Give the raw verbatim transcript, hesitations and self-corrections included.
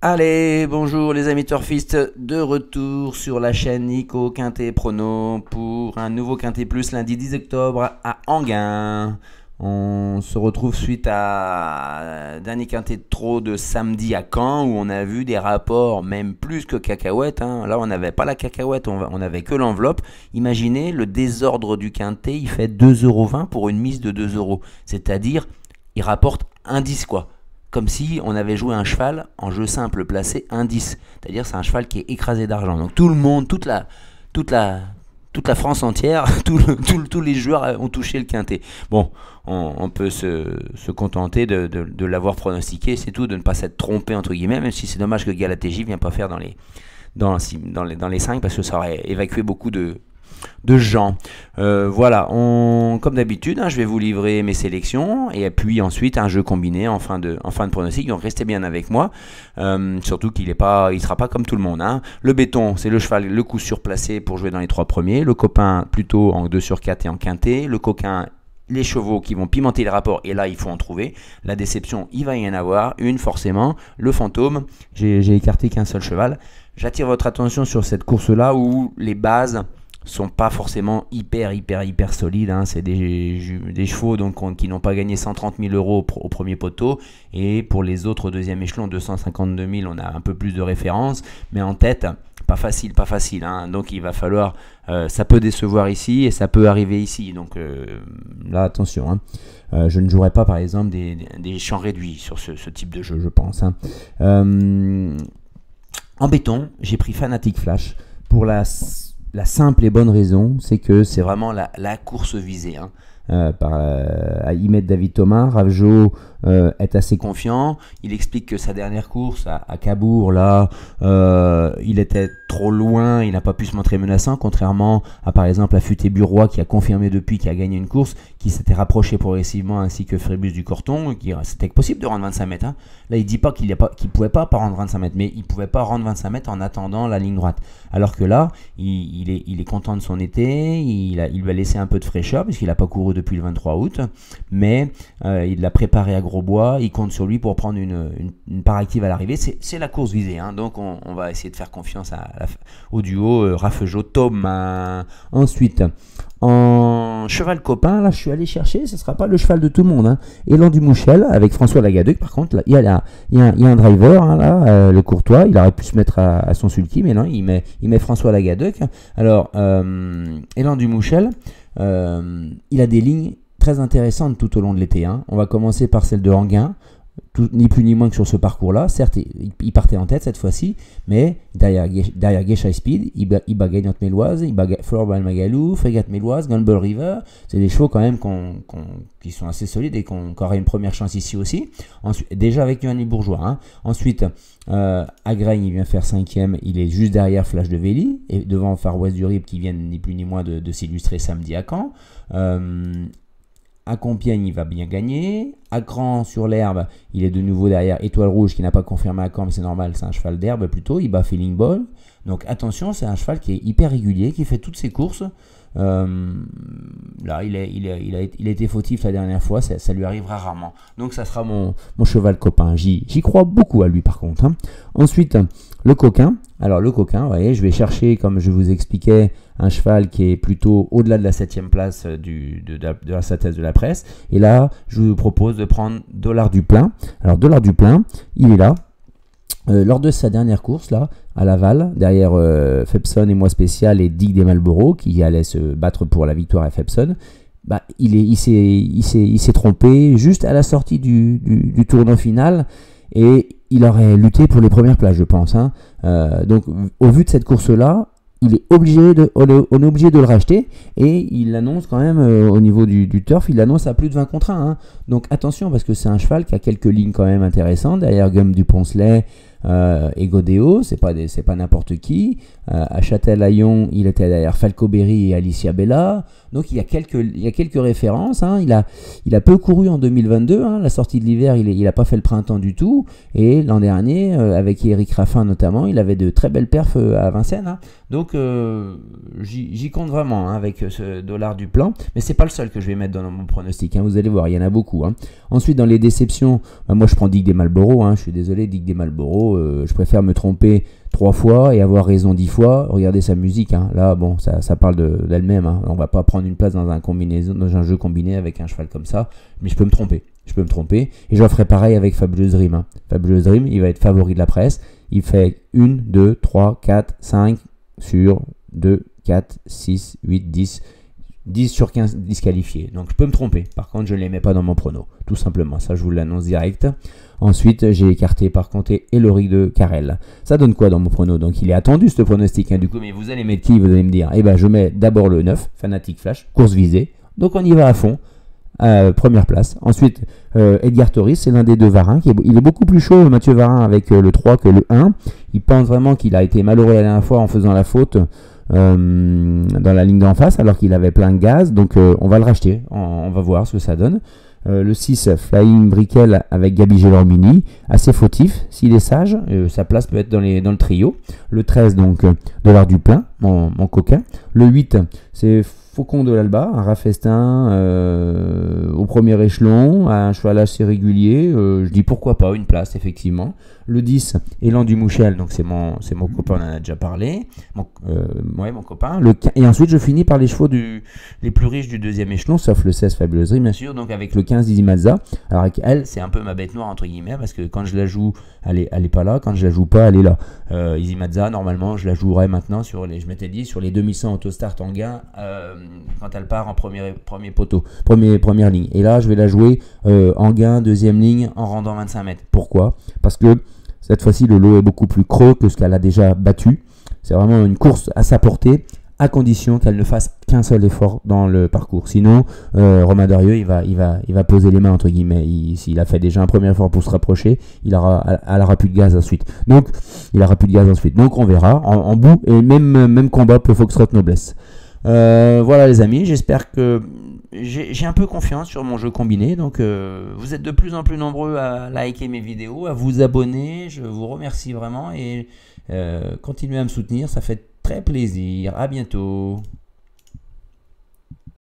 Allez, bonjour les amis turfistes, de retour sur la chaîne Nico Quintet Prono pour un nouveau Quintet Plus lundi dix octobre à Enghien. On se retrouve suite à dernier Quintet de trop de samedi à Caen où on a vu des rapports même plus que cacahuètes. Hein. Là on n'avait pas la cacahuète, on n'avait que l'enveloppe. Imaginez le désordre du Quintet, il fait deux euros vingt pour une mise de deux euros. C'est-à-dire, il rapporte un dix quoi. Comme si on avait joué un cheval en jeu simple placé un dix. C'est-à-dire c'est un cheval qui est écrasé d'argent. Donc tout le monde, toute la, toute la, toute la France entière, tout le, tout le, tous les joueurs ont touché le Quintet. Bon, on, on peut se, se contenter de, de, de l'avoir pronostiqué, c'est tout, de ne pas s'être trompé entre guillemets, même si c'est dommage que Galatéji ne vienne pas faire dans les, dans, dans, les, dans les cinq parce que ça aurait évacué beaucoup de... de gens. Euh, voilà, on, comme d'habitude, hein, je vais vous livrer mes sélections et puis ensuite un jeu combiné en fin de, en fin de pronostic. Donc restez bien avec moi, euh, surtout qu'il ne sera pas comme tout le monde. Hein. Le béton, c'est le cheval, le coup surplacé pour jouer dans les trois premiers. Le copain, plutôt en deux sur quatre et en quintet. Le coquin, les chevaux qui vont pimenter les rapports, et là il faut en trouver. La déception, il va y en avoir une forcément. Le fantôme, j'ai écarté qu'un seul cheval. J'attire votre attention sur cette course-là où les bases sont pas forcément hyper hyper hyper solides, hein. C'est des, des chevaux donc, on, qui n'ont pas gagné cent trente mille euros au, au premier poteau, et pour les autres au deuxième échelon deux cent cinquante-deux mille, on a un peu plus de références, mais en tête pas facile, pas facile, hein. Donc il va falloir, euh, ça peut décevoir ici et ça peut arriver ici, donc euh, là attention, hein. euh, je ne jouerai pas par exemple des, des champs réduits sur ce, ce type de jeu, je pense, hein. euh, En béton, j'ai pris Fanatic Flash pour la La simple et bonne raison, c'est que c'est vraiment la, la course visée. Hein. Euh, par, euh, à y mettre David Thomas, Ravjo euh, est assez confiant. Il explique que sa dernière course à, à Cabourg, là, euh, il était trop loin, il n'a pas pu se montrer menaçant, contrairement à par exemple à Futé-Burois qui a confirmé depuis qu'il a gagné une course, qui s'était rapproché progressivement, ainsi que Frébus du Corton, qui c'était possible de rendre vingt-cinq mètres. Hein. Là, il dit pas qu'il ne qu'il pouvait pas, pas rendre vingt-cinq mètres, mais il ne pouvait pas rendre vingt-cinq mètres en attendant la ligne droite. Alors que là, il, il, est, il est content de son été, il, a, il lui a laissé un peu de fraîcheur, puisqu'il n'a pas couru depuis le vingt-trois août, mais euh, il l'a préparé à Grosbois, il compte sur lui pour prendre une, une, une part active à l'arrivée. C'est la course visée, hein, donc on, on va essayer de faire confiance à, à, au duo euh, Raffejo-Thomas. Ensuite, en cheval copain, là je suis allé chercher, ce ne sera pas le cheval de tout le monde, hein. Élan du Mouchel avec François Lagadec. Par contre, là, il, y a, il, y a, il y a un driver, hein, là, euh, le Courtois, il aurait pu se mettre à, à son sulky, mais non, il met, il met François Lagadec. Alors, euh, Élan du Mouchel, euh, il a des lignes très intéressantes tout au long de l'été, hein. On va commencer par celle de Enghien. Tout, ni plus ni moins que sur ce parcours-là. Certes, il, il partait en tête cette fois-ci, mais derrière, derrière Geisha Speed, il bat, il bat Gagnant Méloise, il bat Florban Magalou, Frégate Méloise, Gamble River. C'est des chevaux quand même qu'on, qu'on, qui sont assez solides et qu'on qu aura une première chance ici aussi. Ensuite, déjà avec Yoann Bourgeois. Hein. Ensuite, euh, Agragne, il vient faire cinquième. Il est juste derrière Flash de Véli et devant Far West du Rib qui viennent ni plus ni moins de, de s'illustrer samedi à Caen. Euh, À Compiègne, il va bien gagner. À Cran, sur l'herbe, il est de nouveau derrière Étoile Rouge qui n'a pas confirmé à Caen, mais c'est normal, c'est un cheval d'herbe plutôt. Il bat Feeling Ball. Donc attention, c'est un cheval qui est hyper régulier, qui fait toutes ses courses. Euh, là, il, est, il, est, il, a, il a été fautif la dernière fois, ça, ça lui arrivera rarement. Donc ça sera mon, mon cheval copain. J'y crois beaucoup à lui par contre. Hein. Ensuite, le coquin. Alors le coquin, vous voyez, je vais chercher, comme je vous expliquais, un cheval qui est plutôt au-delà de la septième place du, de, de, de la synthèse de la presse. Et là, je vous propose de prendre Dollar du Plein. Alors Dollar du Plein, il est là. Euh, lors de sa dernière course, là, à Laval, derrière euh, Fepson et Moi Spécial et Dick des Malboro, qui allait se battre pour la victoire à Fepson, bah, il s'est il il il s'est trompé juste à la sortie du, du, du tournoi final. Et il aurait lutté pour les premières places, je pense. Hein. Euh, donc, au vu de cette course-là, il est obligé de, on est obligé de le racheter. Et il l'annonce quand même euh, au niveau du, du turf, il l'annonce à plus de vingt contre un. Hein. Donc, attention, parce que c'est un cheval qui a quelques lignes quand même intéressantes. Derrière Gum du Poncelet euh, et Godéo, c'est pas, des, c'est pas n'importe qui. Euh, à Châtel-Layon, il était derrière Falco Berry et Alicia Bella. Donc il y a quelques, il y a quelques références. Hein. Il, a, il a peu couru en deux mille vingt-deux. Hein. La sortie de l'hiver, il n'a pas fait le printemps du tout. Et l'an dernier, euh, avec Eric Raffin notamment, il avait de très belles perfs euh, à Vincennes. Hein. Donc euh, j'y compte vraiment, hein, avec ce Dollar du Plan. Mais c'est pas le seul que je vais mettre dans mon pronostic. Hein. Vous allez voir, il y en a beaucoup. Hein. Ensuite, dans les déceptions, bah, moi je prends Dick des Malboro. Hein. Je suis désolé, Dick des Malboro. Pro, euh, je préfère me tromper trois fois et avoir raison dix fois. Regardez sa musique, hein. Là, bon, ça, ça parle d'elle-même. Hein. On va pas prendre une place dans un, combinaison, dans un jeu combiné avec un cheval comme ça, mais je peux me tromper. Je peux me tromper. Et je ferai pareil avec Fabulous Dream. Hein. Fabulous Dream, il va être favori de la presse. Il fait un, deux, trois, quatre, cinq sur deux, quatre, six, huit, dix. dix sur quinze disqualifiés. Donc je peux me tromper. Par contre, je ne les mets pas dans mon prono. Tout simplement. Ça, je vous l'annonce direct. Ensuite, j'ai écarté par contre Eloric de Carrel. Ça donne quoi dans mon prono? Donc il est attendu ce pronostic. Hein, du coup, mais vous allez mettre qui? Vous allez me dire, eh ben, je mets d'abord le neuf, Fanatic Flash, course visée. Donc on y va à fond. Euh, première place. Ensuite, euh, Edgar Toris, c'est l'un des deux Varin. Qui est, il est beaucoup plus chaud, Mathieu Varin, avec euh, le trois que le un. Il pense vraiment qu'il a été malheureux la dernière fois en faisant la faute euh, dans la ligne d'en face, alors qu'il avait plein de gaz. Donc, euh, on va le racheter. On, on va voir ce que ça donne. Euh, le six, Flying Brickell avec Gabi Gelormini, assez fautif, s'il est sage, euh, sa place peut être dans, les, dans le trio. Le treize, donc, euh, Dollar du Plein, mon, mon coquin. Le huit, c'est Faucon de l'Alba, un rafestin euh, au premier échelon, un cheval assez régulier. Euh, je dis pourquoi pas, une place, effectivement. Le dix, Élan du Mouchel, donc c'est mon, c'est mon copain, on en a déjà parlé. Mon, euh, ouais, mon copain. Le, et ensuite, je finis par les chevaux du, les plus riches du deuxième échelon, sauf le seize, Fabulous Dream, bien sûr. Donc avec le quinze, Dizzy Mazza. Alors avec elle, c'est un peu ma bête noire, entre guillemets, parce que quand je la joue, elle est, elle est pas là. Quand je la joue pas, elle est là. Euh, Dizzy Mazza, normalement, je la jouerai maintenant sur les, je m'étais dit, sur les deux mille cent Autostart en gain, euh, quand elle part en premier, premier poteau, premier, première ligne. Et là, je vais la jouer euh, en gain, deuxième ligne, en rendant vingt-cinq mètres. Pourquoi? Parce que cette fois-ci, le lot est beaucoup plus creux que ce qu'elle a déjà battu. C'est vraiment une course à sa portée, à condition qu'elle ne fasse qu'un seul effort dans le parcours. Sinon, euh, Romain Darieux, il va, il, va, il va poser les mains, entre guillemets. S'il a fait déjà un premier effort pour se rapprocher, il aura, elle aura plus de gaz ensuite. Donc, il aura plus de gaz ensuite. Donc, on verra en, en bout. Et même, même combat pour Foxtrot Noblesse. Euh, voilà les amis, j'espère que j'ai un peu confiance sur mon jeu combiné, donc euh, vous êtes de plus en plus nombreux à liker mes vidéos, à vous abonner, je vous remercie vraiment et euh, continuez à me soutenir, ça fait très plaisir, à bientôt.